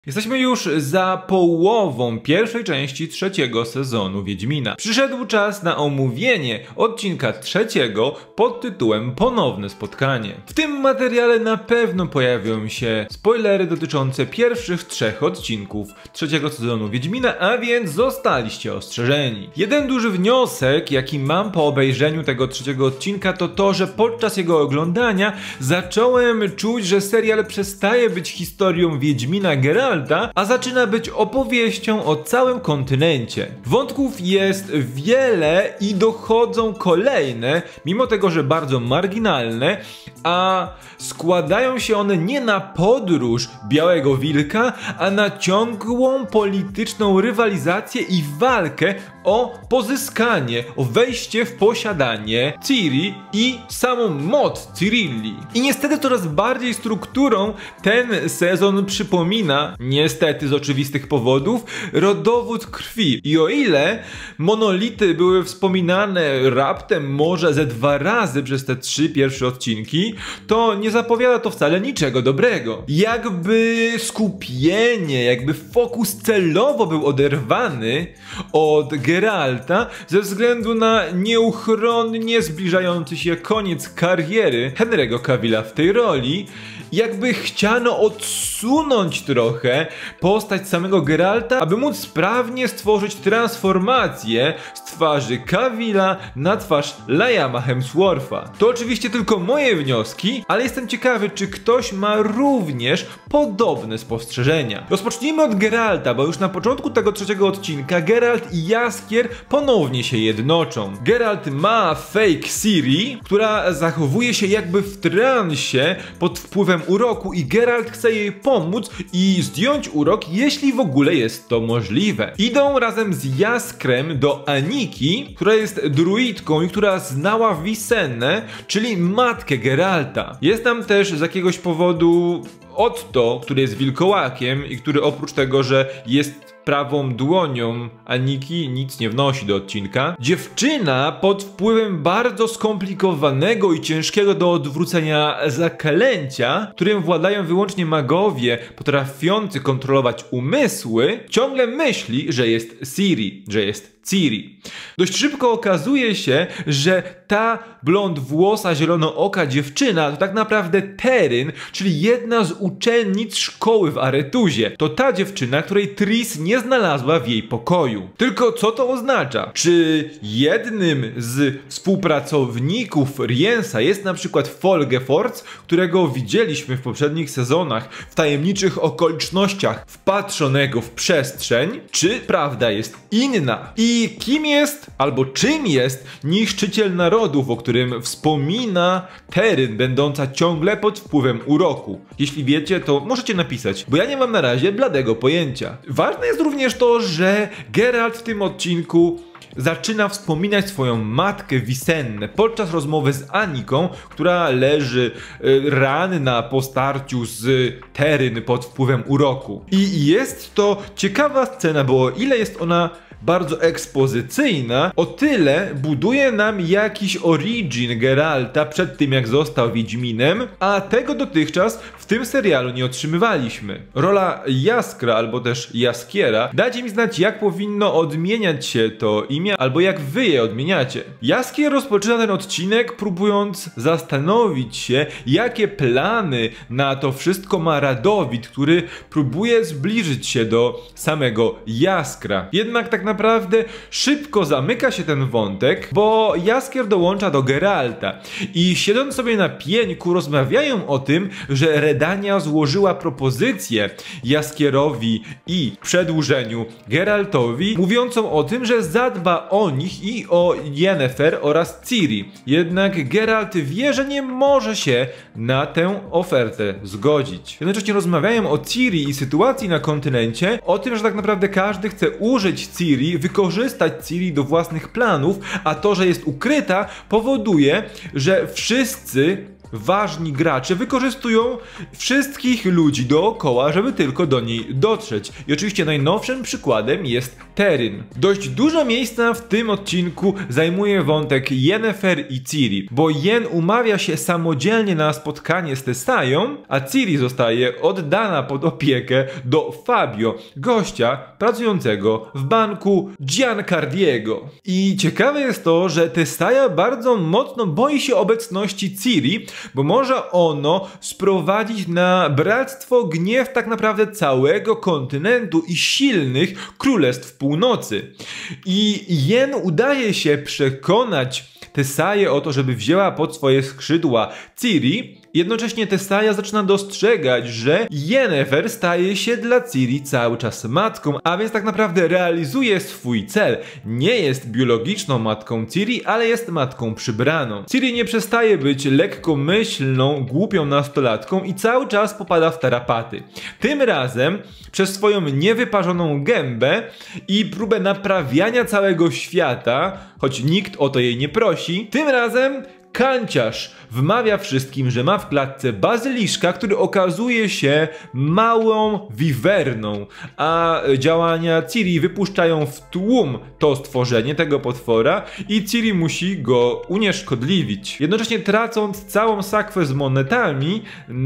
Jesteśmy już za połową pierwszej części trzeciego sezonu Wiedźmina. Przyszedł czas na omówienie odcinka trzeciego pod tytułem Ponowne spotkanie. W tym materiale na pewno pojawią się spoilery dotyczące pierwszych trzech odcinków trzeciego sezonu Wiedźmina, a więc zostaliście ostrzeżeni. Jeden duży wniosek, jaki mam po obejrzeniu tego trzeciego odcinka, to to, że podczas jego oglądania zacząłem czuć, że serial przestaje być historią Wiedźmina Geralta, a zaczyna być opowieścią o całym kontynencie. Wątków jest wiele i dochodzą kolejne, mimo tego, że bardzo marginalne, a składają się one nie na podróż Białego Wilka, a na ciągłą polityczną rywalizację i walkę o pozyskanie, o wejście w posiadanie Ciri i samą moc Cirilli. I niestety coraz bardziej strukturą ten sezon przypomina, niestety z oczywistych powodów, rodowód krwi. I o ile monolity były wspominane raptem może ze 2 razy przez te 3 pierwsze odcinki, to nie zapowiada to wcale niczego dobrego. Jakby skupienie, jakby fokus celowo był oderwany od Geralta ze względu na nieuchronnie zbliżający się koniec kariery Henry'ego Cavilla w tej roli, jakby chciano odsunąć trochę postać samego Geralta, aby móc sprawnie stworzyć transformację z twarzy Cavilla na twarz Liama Hemswortha. To oczywiście tylko moje wnioski, ale jestem ciekawy, czy ktoś ma również podobne spostrzeżenia. Rozpocznijmy od Geralta, bo już na początku tego trzeciego odcinka Geralt i Jaskier ponownie się jednoczą. Geralt ma fake Ciri, która zachowuje się jakby w transie pod wpływem uroku i Geralt chce jej pomóc i zdjąć urok, jeśli w ogóle jest to możliwe. Idą razem z Jaskrem do Aniki, która jest druidką i która znała Visennę, czyli matkę Geralta. Jest tam też z jakiegoś powodu Otto, który jest wilkołakiem i który oprócz tego, że jest prawą dłonią Aniki, nic nie wnosi do odcinka. Dziewczyna pod wpływem bardzo skomplikowanego i ciężkiego do odwrócenia zaklęcia, którym władają wyłącznie magowie potrafiący kontrolować umysły, ciągle myśli, że jest Ciri, że jest Ciri. Dość szybko okazuje się, że ta blond-włosa, zielonooka dziewczyna to tak naprawdę Teryn, czyli jedna z uczennic szkoły w Aretuzie. To ta dziewczyna, której Triss nie znalazła w jej pokoju. Tylko co to oznacza? Czy jednym z współpracowników Riensa jest na przykład Folgefortz, którego widzieliśmy w poprzednich sezonach w tajemniczych okolicznościach wpatrzonego w przestrzeń? Czy prawda jest inna? I kim jest, albo czym jest niszczyciel narodów, o którym wspomina Teryn, będąca ciągle pod wpływem uroku? Jeśli wiecie, to możecie napisać, bo ja nie mam na razie bladego pojęcia. Ważne jest również to, że Geralt w tym odcinku zaczyna wspominać swoją matkę Visennę podczas rozmowy z Aniką, która leży ranna po starciu z Teryn pod wpływem uroku. I jest to ciekawa scena, bo o ile jest ona bardzo ekspozycyjna, o tyle buduje nam jakiś origin Geralta przed tym, jak został Wiedźminem, a tego dotychczas w tym serialu nie otrzymywaliśmy. Rola Jaskra, albo też Jaskiera, dajcie mi znać, jak powinno odmieniać się to imię, albo jak wy je odmieniacie. Jaskier rozpoczyna ten odcinek próbując zastanowić się, jakie plany na to wszystko ma Radowid, który próbuje zbliżyć się do samego Jaskra. Jednak tak naprawdę szybko zamyka się ten wątek, bo Jaskier dołącza do Geralta i siedząc sobie na pieńku rozmawiają o tym, że Redania złożyła propozycję Jaskierowi i w przedłużeniu Geraltowi, mówiącą o tym, że zadba o nich i o Yennefer oraz Ciri. Jednak Geralt wie, że nie może się na tę ofertę zgodzić. Jednocześnie rozmawiają o Ciri i sytuacji na kontynencie, o tym, że tak naprawdę każdy chce użyć Ciri, wykorzystać Ciri do własnych planów, a to, że jest ukryta, powoduje, że wszyscy ważni gracze wykorzystują wszystkich ludzi dookoła, żeby tylko do niej dotrzeć. I oczywiście najnowszym przykładem jest Terrin. Dość dużo miejsca w tym odcinku zajmuje wątek Yennefer i Ciri, bo Yen umawia się samodzielnie na spotkanie z Tessają, a Ciri zostaje oddana pod opiekę do Fabio, gościa pracującego w banku Giancardiego. I ciekawe jest to, że Tessaja bardzo mocno boi się obecności Ciri, bo może ono sprowadzić na bractwo gniew tak naprawdę całego kontynentu i silnych królestw północy. I Yen udaje się przekonać Tessaję o to, żeby wzięła pod swoje skrzydła Ciri. Jednocześnie Tessaja zaczyna dostrzegać, że Yennefer staje się dla Ciri cały czas matką, a więc tak naprawdę realizuje swój cel. Nie jest biologiczną matką Ciri, ale jest matką przybraną. Ciri nie przestaje być lekkomyślną, głupią nastolatką i cały czas popada w tarapaty. Tym razem przez swoją niewyparzoną gębę i próbę naprawiania całego świata, choć nikt o to jej nie prosi, tym razem kanciarz wmawia wszystkim, że ma w klatce bazyliszka, który okazuje się małą wiwerną, a działania Ciri wypuszczają w tłum to stworzenie, tego potwora i Ciri musi go unieszkodliwić. Jednocześnie tracąc całą sakwę z monetami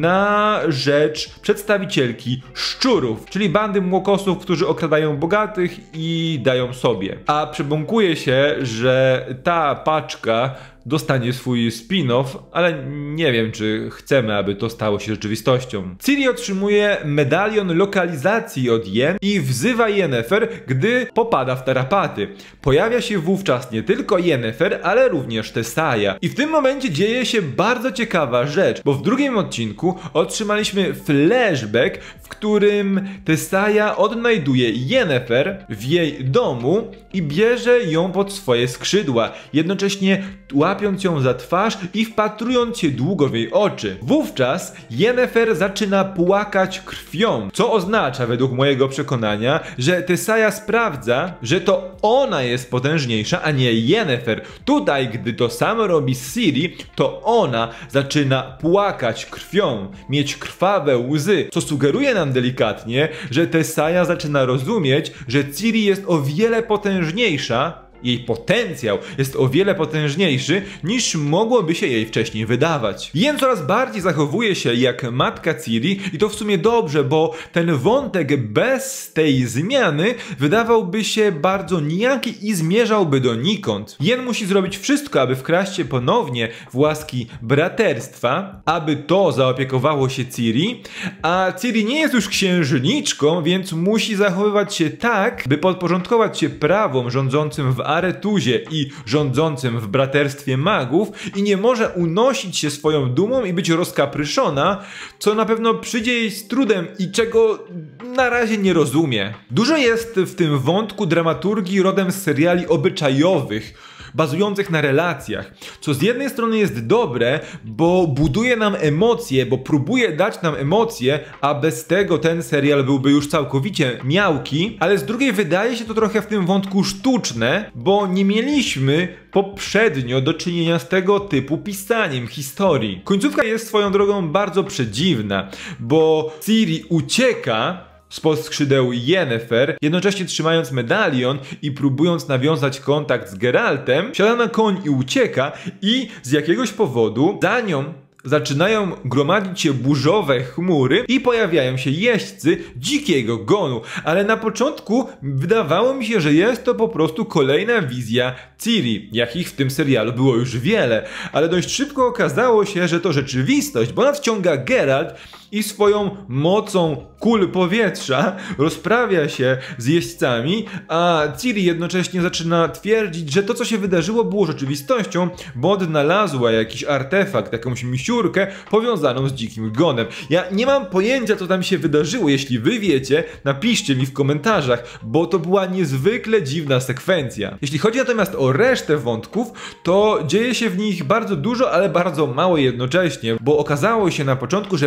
na rzecz przedstawicielki szczurów, czyli bandy młokosów, którzy okradają bogatych i dają sobie. A przebąkuje się, że ta paczka dostanie swój spin-off, ale nie wiem, czy chcemy, aby to stało się rzeczywistością. Ciri otrzymuje medalion lokalizacji od Yen i wzywa Yennefer, gdy popada w tarapaty. Pojawia się wówczas nie tylko Yennefer, ale również Tessaja. I w tym momencie dzieje się bardzo ciekawa rzecz, bo w drugim odcinku otrzymaliśmy flashback, w którym Tessaja odnajduje Yennefer w jej domu i bierze ją pod swoje skrzydła, jednocześnie łapiąc ją za twarz i wpatrując się długo w jej oczy. Wówczas Yennefer zaczyna płakać krwią, co oznacza według mojego przekonania, że Tessaja sprawdza, że to ona jest potężniejsza, a nie Yennefer. Tutaj, gdy to samo robi Ciri, to ona zaczyna płakać krwią, mieć krwawe łzy, co sugeruje nam delikatnie, że Tessaja zaczyna rozumieć, że Ciri jest o wiele potężniejsza, jej potencjał jest o wiele potężniejszy niż mogłoby się jej wcześniej wydawać. Yen coraz bardziej zachowuje się jak matka Ciri i to w sumie dobrze, bo ten wątek bez tej zmiany wydawałby się bardzo nijaki i zmierzałby donikąd. Yen musi zrobić wszystko, aby wkraść się ponownie w łaski braterstwa, aby to zaopiekowało się Ciri, a Ciri nie jest już księżniczką, więc musi zachowywać się tak, by podporządkować się prawom rządzącym w Aretuzie i rządzącym w Braterstwie Magów i nie może unosić się swoją dumą i być rozkapryszona, co na pewno przyjdzie jej z trudem i czego na razie nie rozumie. Dużo jest w tym wątku dramaturgii rodem z seriali obyczajowych, bazujących na relacjach, co z jednej strony jest dobre, bo buduje nam emocje, bo próbuje dać nam emocje, a bez tego ten serial byłby już całkowicie miałki, ale z drugiej wydaje się to trochę w tym wątku sztuczne, bo nie mieliśmy poprzednio do czynienia z tego typu pisaniem historii. Końcówka jest swoją drogą bardzo przedziwna, bo Ciri ucieka spod skrzydeł Yennefer, jednocześnie trzymając medalion i próbując nawiązać kontakt z Geraltem, siada na koń i ucieka i z jakiegoś powodu za nią zaczynają gromadzić się burzowe chmury i pojawiają się jeźdźcy dzikiego gonu, ale na początku wydawało mi się, że jest to po prostu kolejna wizja Ciri, jakich w tym serialu było już wiele, ale dość szybko okazało się, że to rzeczywistość, bo nadciąga Geralt i swoją mocą kul powietrza rozprawia się z jeźdźcami, a Ciri jednocześnie zaczyna twierdzić, że to, co się wydarzyło, było rzeczywistością, bo odnalazła jakiś artefakt, jakąś misiurkę powiązaną z dzikim gonem. Ja nie mam pojęcia, co tam się wydarzyło. Jeśli wy wiecie, napiszcie mi w komentarzach, bo to była niezwykle dziwna sekwencja. Jeśli chodzi natomiast o resztę wątków, to dzieje się w nich bardzo dużo, ale bardzo mało jednocześnie, bo okazało się na początku, że w Azemie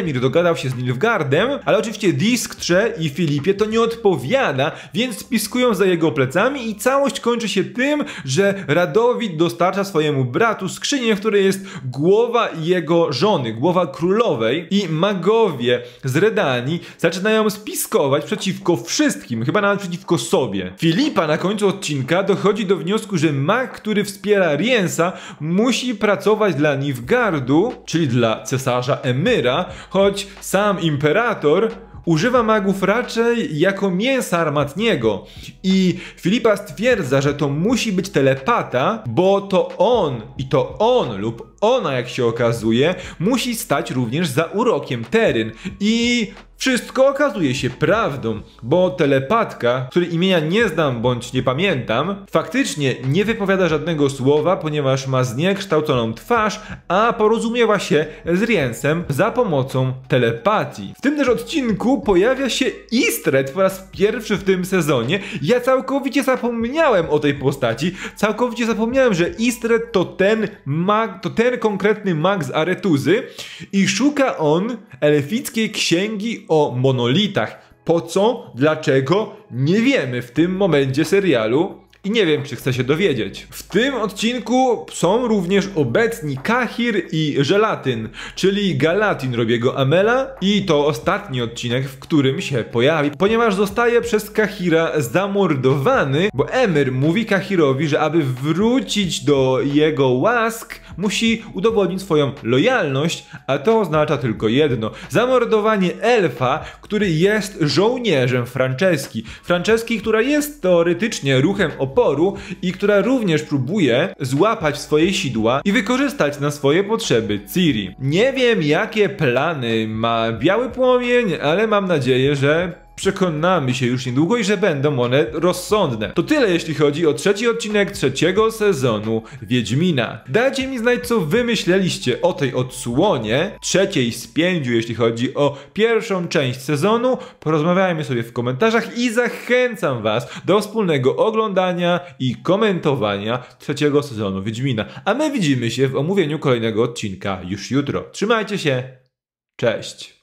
Emir dogadał się z Nilfgaardem, ale oczywiście Diskrze i Filipie to nie odpowiada, więc spiskują za jego plecami i całość kończy się tym, że Radowid dostarcza swojemu bratu skrzynię, w której jest głowa jego żony, głowa królowej, i magowie z Redanii zaczynają spiskować przeciwko wszystkim, chyba nawet przeciwko sobie. Filipa na końcu odcinka dochodzi do wniosku, że mag, który wspiera Riensa, musi pracować dla Nilfgaardu, czyli dla cesarza Emyra, choć sam imperator używa magów raczej jako mięsa armatniego. I Filipa stwierdza, że to musi być telepata, bo to on lub ona, jak się okazuje, musi stać również za urokiem Teryn. I wszystko okazuje się prawdą, bo telepatka, której imienia nie znam bądź nie pamiętam, faktycznie nie wypowiada żadnego słowa, ponieważ ma zniekształconą twarz, a porozumiewa się z Riensem za pomocą telepatii. W tym też odcinku pojawia się Istred po raz pierwszy w tym sezonie. Ja całkowicie zapomniałem o tej postaci, całkowicie zapomniałem, że Istred to ten mag, to ten konkretny mag z Aretuzy i szuka on elfickiej księgi o monolitach. Po co? Dlaczego? Nie wiemy w tym momencie serialu i nie wiem, czy chcę się dowiedzieć. W tym odcinku są również obecni Kahir i Żelatyn, czyli Galatin Robiego Amela, i to ostatni odcinek, w którym się pojawi, ponieważ zostaje przez Kahira zamordowany, bo Emyr mówi Kahirowi, że aby wrócić do jego łask, musi udowodnić swoją lojalność, a to oznacza tylko jedno: zamordowanie elfa, który jest żołnierzem Franceski. Franceski, która jest teoretycznie ruchem oporu i która również próbuje złapać swoje sidła i wykorzystać na swoje potrzeby Ciri. Nie wiem, jakie plany ma Biały Płomień, ale mam nadzieję, że przekonamy się już niedługo i że będą one rozsądne. To tyle, jeśli chodzi o trzeci odcinek trzeciego sezonu Wiedźmina. Dajcie mi znać, co wy myśleliście o tej odsłonie, trzeciej z 5, jeśli chodzi o pierwszą część sezonu. Porozmawiajmy sobie w komentarzach i zachęcam was do wspólnego oglądania i komentowania trzeciego sezonu Wiedźmina. A my widzimy się w omówieniu kolejnego odcinka już jutro. Trzymajcie się, cześć!